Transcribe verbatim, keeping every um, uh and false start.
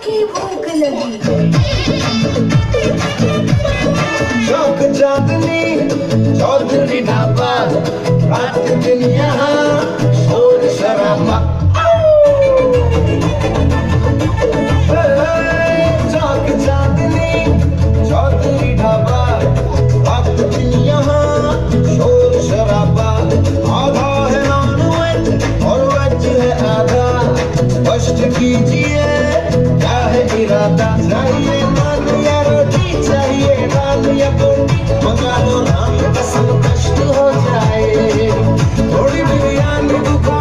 की भूख लगी। शौक चांदनी चौधरी ढाबा, रात दिन यहाँ शोर शराबा। शौक चांदनी चौधरी ढाबा, रात दिन यहाँ शोर शराबा। आधा है नॉन वेज और वेज है आधा, कष्ट कीजिए क्या है इरादा। चाहिए नान या रोटी, चाहिए नान या बोटी, मंगा लो नाम कसम कष्ट हो जाए। थोड़ी बिरयानी दुखा